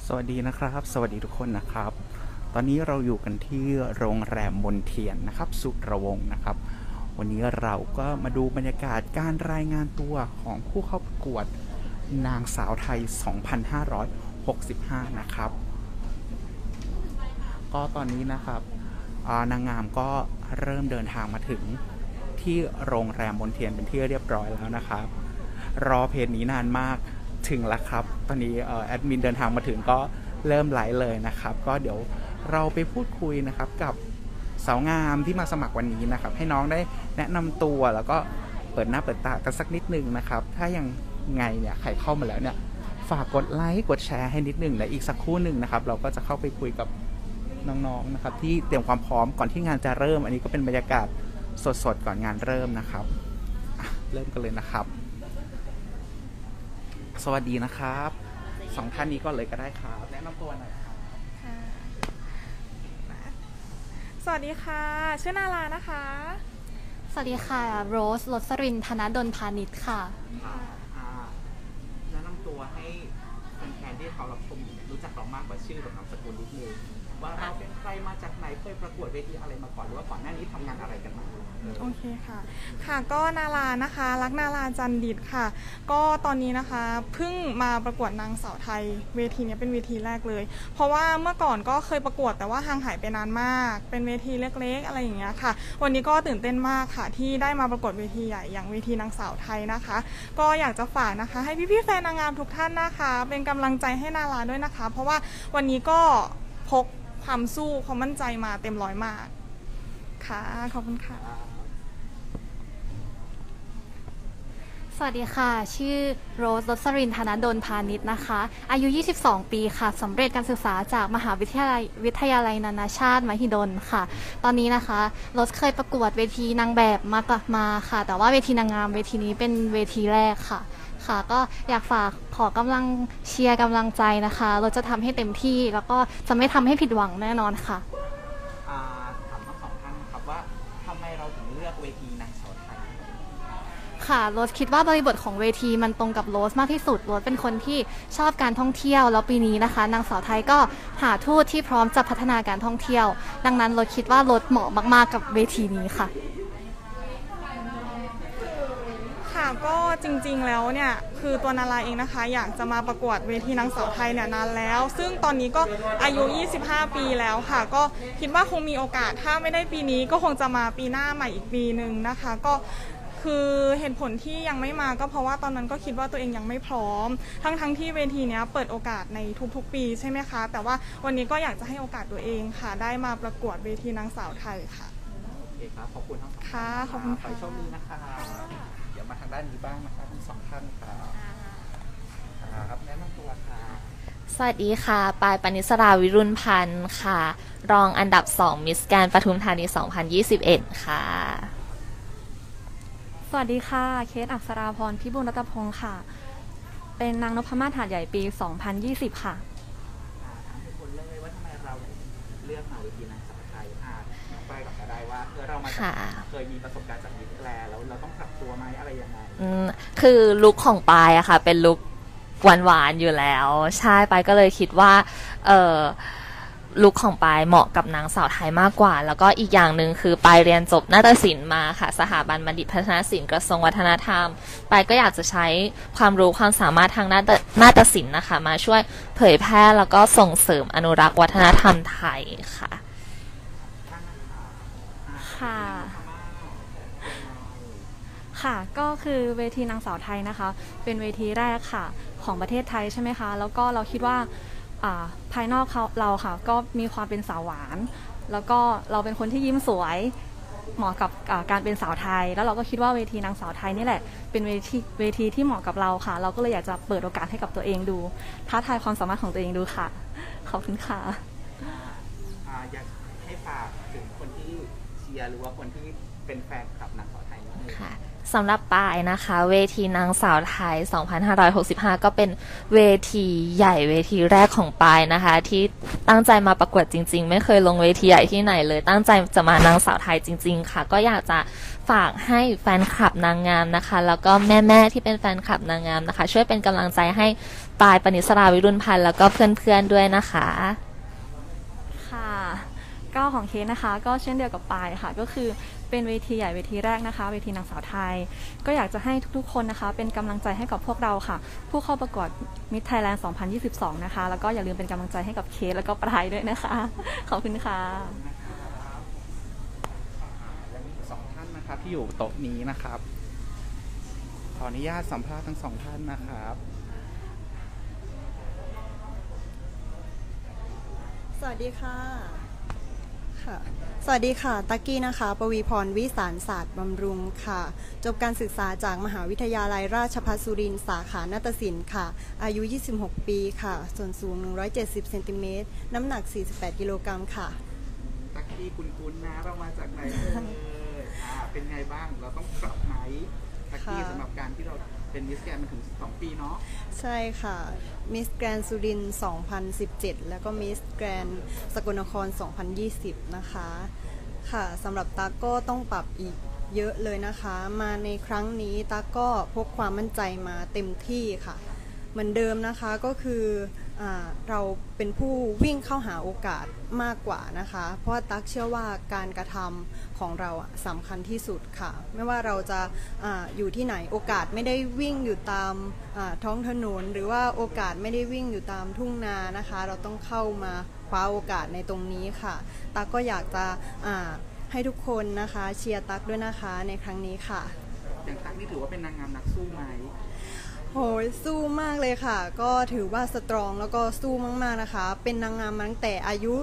สวัสดีนะครับสวัสดีทุกคนนะครับตอนนี้เราอยู่กันที่โรงแรมมนเทียนนะครับสุรวงศ์นะครับวันนี้เราก็มาดูบรรยากาศการรายงานตัวของผู้เข้าประกวดนางสาวไทย 2565 นะครับก็ตอนนี้นะครับนางงามก็เริ่มเดินทางมาถึงที่โรงแรมมนเทียนเป็นที่เรียบร้อยแล้วนะครับรอเพจนี้นานมากถึงแล้วครับตอนนี้แอดมินเดินทางมาถึงก็เริ่มไลฟ์เลยนะครับก็เดี๋ยวเราไปพูดคุยนะครับกับสาวงามที่มาสมัครวันนี้นะครับให้น้องได้แนะนำตัวแล้วก็เปิดหน้าเปิดตากันสักนิดนึงนะครับถ้ายังไงเนี่ยใครเข้ามาแล้วเนี่ยฝากกดไลค์กดแชร์ให้นิดนึงและอีกสักครู่หนึ่งนะครับเราก็จะเข้าไปคุยกับน้องๆนะครับที่เตรียมความพร้อมก่อนที่งานจะเริ่มอันนี้ก็เป็นบรรยากาศสดๆก่อนงานเริ่มนะครับเริ่มกันเลยนะครับสวัสดีนะครับสองท่านนี้ก่อนเลยก็ได้ครับแนะนำตัวหน่อยครับสวัสดีค่ะชื่อนารานะคะสวัสดีค่ะโรสรสรินธนดลพาณิชย์ค่ะแนะนำตัวให้แฟนๆที่เขารับชมรู้จักเรามากกว่าชื่อกับนามสกุลนิดนึงว่าเราเป็นใครมาจากไหนเคยประกวดเวทีอะไรมาก่อนหรือว่าก่อนหน้านี้ทำงานอะไรกันมาโอเคค่ะค่ะก็นารานะคะรักนาราจันดิตค่ะก็ตอนนี้นะคะเพิ่งมาประกวดนางสาวไทยเวทีนี้เป็นเวทีแรกเลยเพราะว่าเมื่อก่อนก็เคยประกวดแต่ว่าห่างหายไปนานมากเป็นเวทีเล็กๆอะไรอย่างเงี้ยค่ะวันนี้ก็ตื่นเต้นมากค่ะที่ได้มาประกวดเวทีใหญ่อย่างเวทีนางสาวไทยนะคะก็อยากจะฝากนะคะให้พี่ๆแฟนนางงามทุกท่านนะคะเป็นกำลังใจให้นาราด้วยนะคะเพราะว่าวันนี้ก็พกความสู้ความมั่นใจมาเต็มร้อยมากค่ะขอบคุณค่ะสวัสดีค่ะชื่อโรสรสรินธนดลพาณิชย์นะคะอายุ22ปีค่ะสำเร็จการศึกษาจากมหาวิทยาลัยนานาชาติมหิดลค่ะตอนนี้นะคะโรสเคยประกวดเวทีนางแบบมาค่ะแต่ว่าเวทีนางงามเวทีนี้เป็นเวทีแรกค่ะค่ะก็อยากฝากขอกำลังเชียร์กำลังใจนะคะเราจะทำให้เต็มที่แล้วก็จะไม่ทำให้ผิดหวังแน่นอนค่ะถามทั้งสองท่านครับว่าทำไมเราถึงเลือกเวทีนางสาวไทยค่ะโรสคิดว่าบริบทของเวทีมันตรงกับโรสมากที่สุดโรสเป็นคนที่ชอบการท่องเที่ยวแล้วปีนี้นะคะนางสาวไทยก็หาทูตที่พร้อมจะพัฒนาการท่องเที่ยวดังนั้นโรสคิดว่าโรสเหมาะมากๆกับเวทีนี้ค่ะค่ะก็จริงๆแล้วเนี่ยคือตัวนาราเองนะคะอยากจะมาประกวดเวทีนางสาวไทยเนี่ยนานแล้วซึ่งตอนนี้ก็อายุ25ปีแล้วค่ะก็คิดว่าคงมีโอกาสถ้าไม่ได้ปีนี้ก็คงจะมาปีหน้าใหม่อีกปีหนึ่งนะคะก็คือเหตุผลที่ยังไม่มาก็เพราะว่าตอนนั้นก็คิดว่าตัวเองยังไม่พร้อมทั้งที่เวทีนี้เปิดโอกาสในทุกๆปีใช่ไหมคะแต่ว่าวันนี้ก็อยากจะให้โอกาสตัวเองค่ะได้มาประกวดเวทีนางสาวไทยค่ะโอเคครับขอบคุณทั้งสองค่ะขอบคุณค่ะขอโชคดีนะคะเดี๋ยวมาทางด้านนี้บ้างนะครับทั้งสองท่านครับแนะนำตัวค่ะสวัสดีค่ะปายปณิสราวิรุณพันธ์ค่ะรองอันดับ2มิสแกรนด์ปทุมธานี2021ค่ะสวัสดีค่ะเคสอักษราพรพิบูลรัตพงศ์ค่ะเป็นนางนพมาศหาดใหญ่ปี2020ค่ะถามทุกคนเลยว่าทำไมเราเลือกมาเวทีนางสาวไทยน้องปายก่อนก็ได้ว่าเรามาเคยมีประสบการณ์จากมิสแกรนด์แล้วเราต้องปรับตัวไหมอะไรยังไงคือลุคของปายอะค่ะเป็นลุคหวานๆอยู่แล้วใช่ปายก็เลยคิดว่าลุคของปายเหมาะกับนางสาวไทยมากกว่าแล้วก็อีกอย่างหนึ่งคือปายเรียนจบนาฏศิลป์มาค่ะสถาบันบัณฑิตพัฒนศิลป์กระทรวงวัฒนธรรมปายก็อยากจะใช้ความรู้ความสามารถทางนาฏศิลป์นะคะมาช่วยเผยแพร่แล้วก็ส่งเสริมอนุรักษ์วัฒนธรรมไทยค่ะค่ะก็คือเวทีนางสาวไทยนะคะเป็นเวทีแรกค่ะของประเทศไทยใช่ไหมคะแล้วก็เราคิดว่าภายนอกเราค่ะก็มีความเป็นสาวหวานแล้วก็เราเป็นคนที่ยิ้มสวยเหมาะกับการเป็นสาวไทยแล้วเราก็คิดว่าเวทีนางสาวไทยนี่แหละเป็นเวทีที่เหมาะกับเราค่ะเราก็เลยอยากจะเปิดโอกาสให้กับตัวเองดูท้าทายความสามารถของตัวเองดูค่ะขอบคุณค่ะอยากให้ฝากถึงคนที่เชียร์หรือว่าคนที่เป็นแฟนคลับนางสาวไทยบ้างไหมค่ะสำหรับปายนะคะ เวทีนางสาวไทย 2565 ก็เป็นเวทีใหญ่เวทีแรกของปายนะคะ ที่ตั้งใจมาประกวดจริงๆ ไม่เคยลงเวทีใหญ่ที่ไหนเลย ตั้งใจจะมานางสาวไทยจริงๆค่ะ ก็อยากจะฝากให้แฟนคลับนางงามนะคะ แล้วก็แม่ๆที่เป็นแฟนคลับนางงามนะคะ ช่วยเป็นกำลังใจให้ปายปณิสราวิรุณพันธ์แล้วก็เพื่อนๆด้วยนะคะค่ะก็ของเคสนะคะก็เช่นเดียวกับปายค่ะก็คือเป็นเวทีใหญ่เวทีแรกนะคะเวทีนางสาวไทยก็อยากจะให้ทุกๆคนนะคะเป็นกำลังใจให้กับพวกเราค่ะผู้เข้าประกวด Miss Thailand 2022 นะคะแล้วก็อย่าลืมเป็นกำลังใจให้กับเคสแล้วก็ปายด้วยนะคะขอบคุณค่ะและมีสองท่านนะครับที่อยู่โต๊ะนี้นะครับ ขออนุญาตสัมภาษณ์ทั้งสองท่านนะครับสวัสดีค่ะ สวัสดีค่ะ ตักกี้นะคะ ปวีพร วิสารศาสตร์บำรุงค่ะ จบการศึกษาจากมหาวิทยาลัยราชภัฏสุรินทร์สาขานาฏศิลป์ค่ะ อายุ 26 ปีค่ะ ส่วนสูง 170 เซนติเมตร น้ำหนัก 48 กิโลกรัมค่ะตักกี้คุ้นๆนะเรามาจากไหนเป็นไงบ้างเราต้องปรับไหมตักกี้ค่ะสำหรับการที่เราเป็นมิสแกรนด์มาถึง2 ปีเนาะใช่ค่ะ มิสแกรนสุรินทร์ 2017 แล้วก็มิสแกรนสกลนคร 2020 นะคะ ค่ะสำหรับตั๊กก็ต้องปรับอีกเยอะเลยนะคะ มาในครั้งนี้ตั๊กก็พกความมั่นใจมาเต็มที่ค่ะ เหมือนเดิมนะคะก็คือเราเป็นผู้วิ่งเข้าหาโอกาสมากกว่านะคะ เพราะว่าตั๊กเชื่อว่าการกระทำของเราสำคัญที่สุดค่ะ ไม่ว่าเราจะอยู่ที่ไหนโอกาสไม่ได้วิ่งอยู่ตามท้องถนน หรือว่าโอกาสไม่ได้วิ่งอยู่ตามทุ่งนานะคะ เราต้องเข้ามาคว้าโอกาสในตรงนี้ค่ะตั๊กก็อยากจะให้ทุกคนนะคะเชียร์ตั๊กด้วยนะคะในครั้งนี้ค่ะอย่างตักนี่ถือว่าเป็นนางงามนักสู้ไหมโหยสู้มากเลยค่ะ ก็ถือว่าสตรองแล้วก็สู้มากๆนะคะ เป็นนางงามมาตั้งแต่อายุ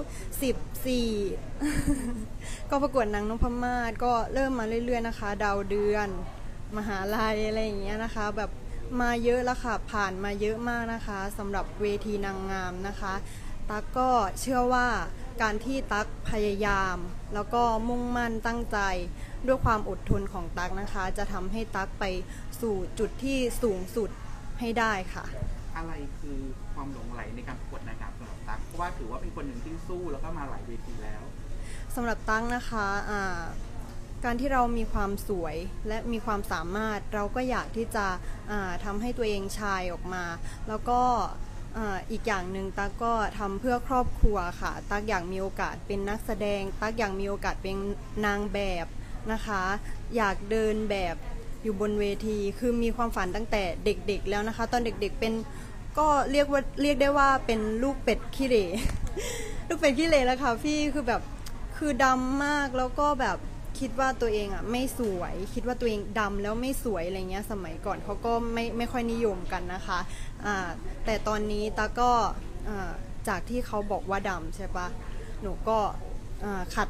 14 ก็ประกวดนางนพมาศก็เริ่มมาเรื่อยๆนะคะ ดาวเดือน มหาลัยอะไรอย่างเงี้ยนะคะ แบบมาเยอะแล้วค่ะ ผ่านมาเยอะมากนะคะสำหรับเวทีนางงามนะคะตั๊กก็เชื่อว่าการที่ตั๊กพยายาม แล้วก็มุ่งมั่นตั้งใจด้วยความอดทนของตั๊กนะคะ จะทำให้ตั๊กไปสู่จุดที่สูงสุดให้ได้ค่ะอะไรคือความหลงใหลในการประกวดนางงามสำหรับตั๊กเพราะว่าถือว่าเป็นคนหนึ่งที่สู้แล้วก็มาหลายเวทีแล้วสำหรับตั๊กนะคะการที่เรามีความสวยและมีความสามารถเราก็อยากที่จะทำให้ตัวเองชายออกมา แล้วก็อีกอย่างหนึ่งตั๊กก็ทำเพื่อครอบครัวค่ะตั๊กอยากมีโอกาสเป็นนักแสดงตั๊กอยากมีโอกาสเป็นนางแบบนะคะอยากเดินแบบอยู่บนเวทีคือมีความฝันตั้งแต่เด็กๆแล้วนะคะตอนเด็กๆเป็นก็เรียกได้ว่าเป็นลูกเป็ดขี้เหร่ ลูกเป็ดขี้เหร่แล้วค่ะพี่คือแบบคือดำมากแล้วก็แบบคิดว่าตัวเองไม่สวยคิดว่าตัวเองดำแล้วไม่สวยอะไรเงี้ยสมัยก่อนเขาก็ไม่ค่อยนิยมกันนะคะแต่ตอนนี้ตาก็จากที่เขาบอกว่าดำใช่ปะหนูก็ขัด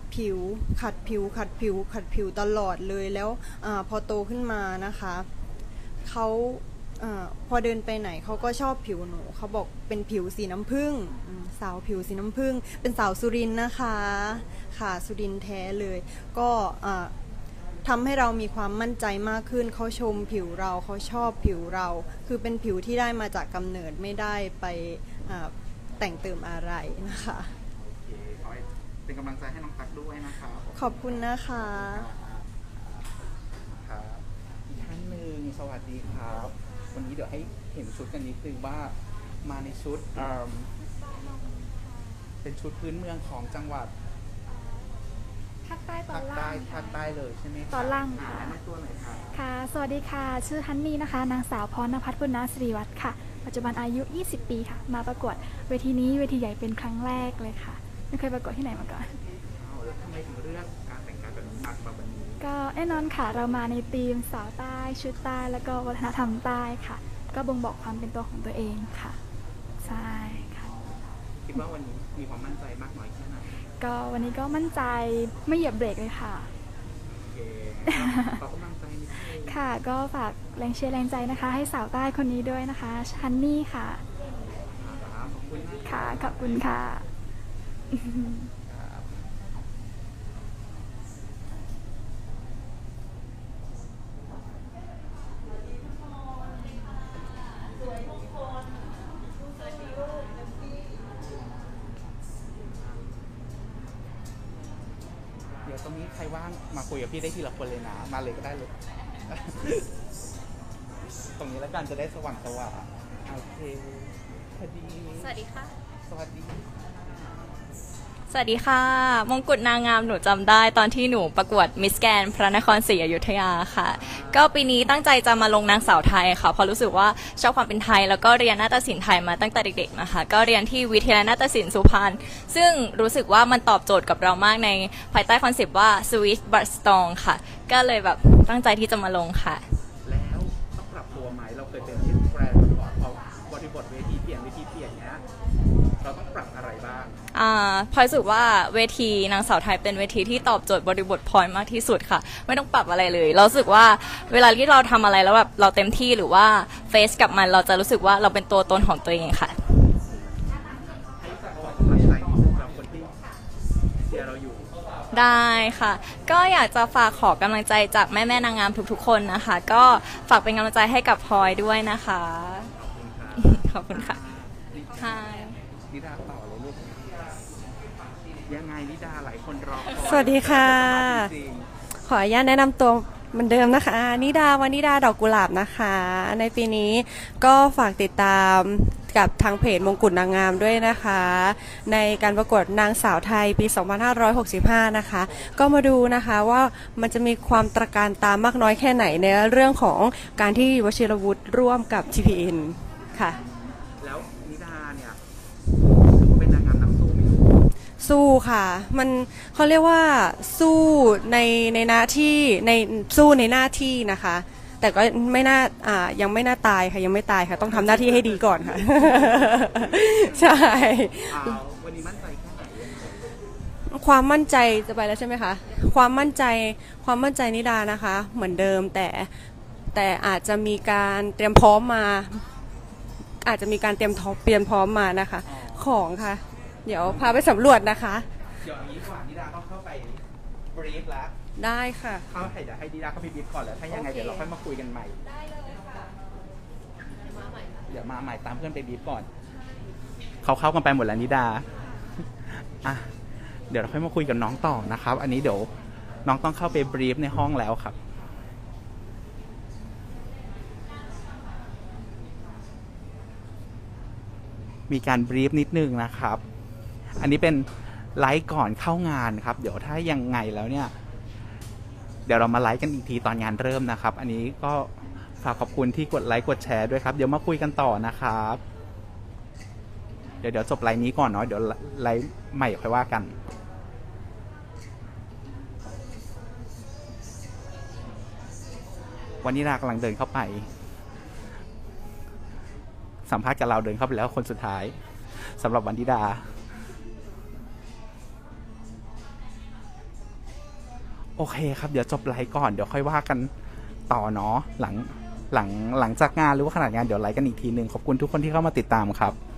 ผิวตลอดเลยแล้วพอโตขึ้นมานะคะเขาพอเดินไปไหนเขาก็ชอบผิวหนูเขาบอกเป็นผิวสีน้ำผึ้งสาวผิวสีน้ำผึ้งเป็นสาวสุรินทร์นะคะค่ะสุรินทร์แท้เลยก็ทำให้เรามีความมั่นใจมากขึ้นเขาชมผิวเราเขาชอบผิวเราคือเป็นผิวที่ได้มาจากกำเนิดไม่ได้ไปแต่งเติมอะไรนะคะโอเคขอให้เป็นกำลังใจให้น้องตั๊กด้วยนะครับขอบคุณนะคะครับอีกท่านหนึ่งสวัสดีครับ วันนี้เดี๋ยวให้เห็นชุดกันนิดนึงว่ามาในชุดเป็นชุดพื้นเมืองของจังหวัดภาคใต้ตอภาน คล่าใต้งภาคใต้เลยใช่ไหมครับตอนล่างค่ะแนะนำตัวหน่อยครับค่ะ สวัสดีค่ะ ชื่อฮันนี่นะคะ นางสาวพรณพัฒน์ปุณณศิริวัฒน์ค่ะ ปัจจุบันอายุ 20 ปีค่ะ มาประกวดเวทีนี้เวทีใหญ่เป็นครั้งแรกเลยค่ะ ไม่เคยประกวดที่ไหนมาก่อนแล้วทำไมถึงเลือกการแต่งกายแบบนี้มาวันนี้ก็แน่นอนค่ะ เรามาในธีมสาวใต้ ชุดใต้ แล้วก็วัฒนธรรมใต้ค่ะ ก็บ่งบอกความเป็นตัวของตัวเองค่ะ ใช่ค่ะคิดว่าวันนี้มีความมั่นใจมากน้อยแค่ไหนก็วันนี้ก็มั่นใจไม่เหยียบเบรกเลยค่ะโอเคขอกำลังใจนิดนึงค่ะ ก็ฝากแรงเชียร์แรงใจนะคะ ให้สาวใต้คนนี้ด้วยนะคะฮันนี่ค่ะครับขอบคุณนะค่ะ ขอบคุณค่ะครับดี๋ยวตรงนี้ใครว่างมาคุยกับพี่ได้ทีละคนเลยนะมาเลยก็ได้เลย ตรงนี้แล้วกันจะได้สว่างโอเคพอดีสวัสดีค่ะสวัสดีสวัสดีค่ะ มงกุฎนางงามหนูจำได้ตอนที่หนูประกวดมิสแกนพระนครศรีอยุธยาค่ะ ก็ปีนี้ตั้งใจจะมาลงนางสาวไทยค่ะเพราะรู้สึกว่าชอบความเป็นไทยแล้วก็เรียนนาฏศิลป์ไทยมาตั้งแต่เด็กๆนะคะก็เรียนที่วิทยาลัยนาฏศิลป์สุพรรณซึ่งรู้สึกว่ามันตอบโจทย์กับเรามากในภายใต้คอนเซปต์ว่า Swiss but strong ค่ะก็เลยแบบตั้งใจที่จะมาลงค่ะแล้วต้องปรับตัวไหมเราเคยเป็นมิสแกรนด์มาก่อนพอบริบทเวทีเปลี่ยนเนี้ยเราต้องปรับอะไรบ้างพลอยรู้สึกว่าเวทีนางสาวไทยเป็นเวทีที่ตอบโจทย์บริบทพลอยมากที่สุดค่ะไม่ต้องปรับอะไรเลยเรารู้สึกว่าเวลาที่เราทำอะไรแล้วแบบเราเต็มที่หรือว่าเฟซกับมันเราจะรู้สึกว่าเราเป็นตัวตนของตัวเองค่ะให้ฝากความมั่นใจสำหรับคนที่เชียร์เราอยู่ได้ค่ะก็อยากจะฝากขอกำลังใจจากแม่ๆนางงามทุกๆคนนะคะก็ฝากเป็นกำลังใจให้กับพลอยด้วยนะคะขอบคุณค่ะนิดาต่อเลยลูกยังไงนิดาหลายคนรอสวัสดีค่ะขออนุญาตแนะนำตัวเหมือนเดิมนะคะนิดาวานิดาดอกกุหลาบนะคะในปีนี้ก็ฝากติดตามกับทางเพจมงกุฎนางงามด้วยนะคะในการประกวดนางสาวไทยปี 2565 นะคะก็มาดูนะคะว่ามันจะมีความตระการตามากน้อยแค่ไหนในเรื่องของการที่วชิรวุฒิร่วมกับ TPN ค่ะแล้วนิดาเนี่ยถือว่าเป็นนางงามนำสู้ไหมสู้ค่ะมันเขาเรียกว่าสู้ในหน้าที่สู้ในหน้าที่นะคะแต่ก็ไม่น่ายังไม่น่าตายค่ะยังไม่ตายค่ะต้องทำหน้าที่ให้ดีก่อนค่ะ ใช่วันนี้มั่นใจแค่ไหนความมั่นใจจะไปแล้วใช่ไหมคะความมั่นใจนิดานะคะเหมือนเดิมแต่อาจจะมีการเตรียมพร้อมมาอาจจะมีการเตรียมพร้อมมานะคะของค่ะเดี๋ยวพาไปสำรวจนะคะเดี๋ยวนี้ก่อนนิดาต้องเข้าไปบรีฟแล้วได้ค่ะเดี๋ยวให้นิดาเข้าไปบรีฟก่อนแล้วถ้ายังไงเดี๋ยวเราค่อยมาคุยกันใหม่ได้เลยค่ะเดี๋ยวมาใหม่ตามเพื่อนไปบรีฟก่อนเขาเข้ากันไปหมดแล้วนิดาเดี๋ยวเราค่อยมาคุยกับน้องต่อนะครับอันนี้เดี๋ยวน้องต้องเข้าไปบรีฟในห้องแล้วครับมีการบรีฟนิดนึงนะครับอันนี้เป็นไลฟ์ก่อนเข้างานครับเดี๋ยวถ้ายังไงแล้วเนี่ยเดี๋ยวเรามาไลฟ์กันอีกทีตอนงานเริ่มนะครับอันนี้ก็ฝากขอบคุณที่กดไลค์กดแชร์ด้วยครับเดี๋ยวมาคุยกันต่อนะครับเดี๋ยวจบไลฟ์นี้ก่อนเนาะเดี๋ยวไลฟ์ใหม่ค่อยว่ากันวันนี้นากำลังเดินเข้าไปสัมภาษณ์กับเราเดินเข้าไปแล้วคนสุดท้ายสำหรับวันนิดาโอเคครับเดี๋ยวจบไลฟ์ก่อนเดี๋ยวค่อยว่ากันต่อเนาะหลังจากงานหรือว่าขนาดงานเดี๋ยวไลฟ์กันอีกทีนึงขอบคุณทุกคนที่เข้ามาติดตามครับ